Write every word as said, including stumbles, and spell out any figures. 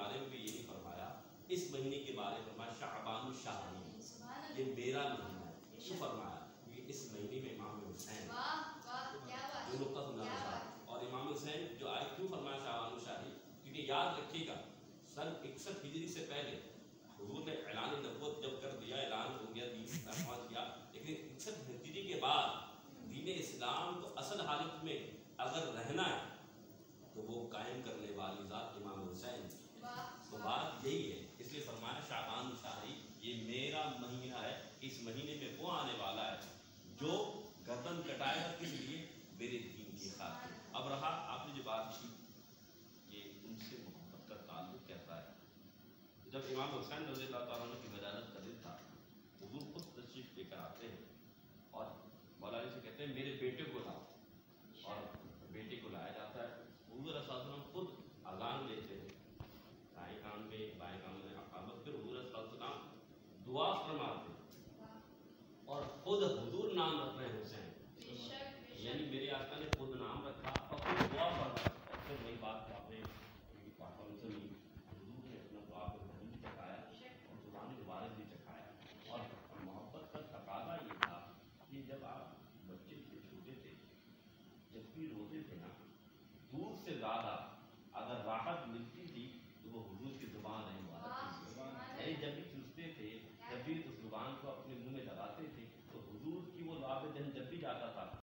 بارے میں بھی یہی فرمایا، اس مہینے کے بارے میں فرمایا شعبان الشہر، یہ میرا مہینہ ہے. کیوں فرمایا؟ کیونکہ اس مہینے میں امام حسین جو نقطہ سمجھانا چاہا، اور امام حسین جو آئے کیوں فرمایا شعبان الشہر، کیونکہ یاد رکھیے گا سن اکسٹھ ہجری سے پہلے حضور نے اعلان نبوت جب کر دیا، اعلان ہو گیا، دین پہنچ گیا، لیکن اکسٹھ ہجری کے بعد دین اسلام کو اصل حالت میں اگر رہنا ہے تو وہ قائم کرنے والی ذات امام حسین. تو بات یہی ہے، اس لیے فرمایا شعبان الشہر، یہ میرا مہینہ ہے، اس مہینے میں وہ آنے والا ہے جو گردن کٹائے گا. کس لیے؟ میرے دین کی خاطر. اب رہا آپ نے جو بات کی کہ ان سے محبت کا تعلق کہتا ہے، جب امام حسین رضی اللہ تعالیٰ عنہ کی ولادت کا دن تھا، حضور خود تشریف لے کر آتے ہیں اور مولا علی سے کہتے ہیں میرے بیٹے کو لاؤ، اور بیٹے کو لایا جاتا ہے. حضور صلی اللہ علیہ وسلم خود اذان لیتے ہیں، دائیں کان میں بائیں کان میں اقامت، پھر حضور صلی اللہ علیہ وسلم دعا فرماتے ہیں اور خود حضور نام رکھ رہے ہیں حسین، یعنی میرے آقا نے خود نام رکھا اور خود دعا فرمائی. اکثر وہی بات آپ نے پاپا ان سے ملی، حضور نے اپنا دعا کو بھی چکھایا اور زبان مبارک بھی چکھایا. اور محبت کا تقاضا یہ تھا کہ جب آپ بچے تھے، چھوٹے تھے، جب بھی روتے تھے نا، دودھ سے زیادہ اگر راحت ملتی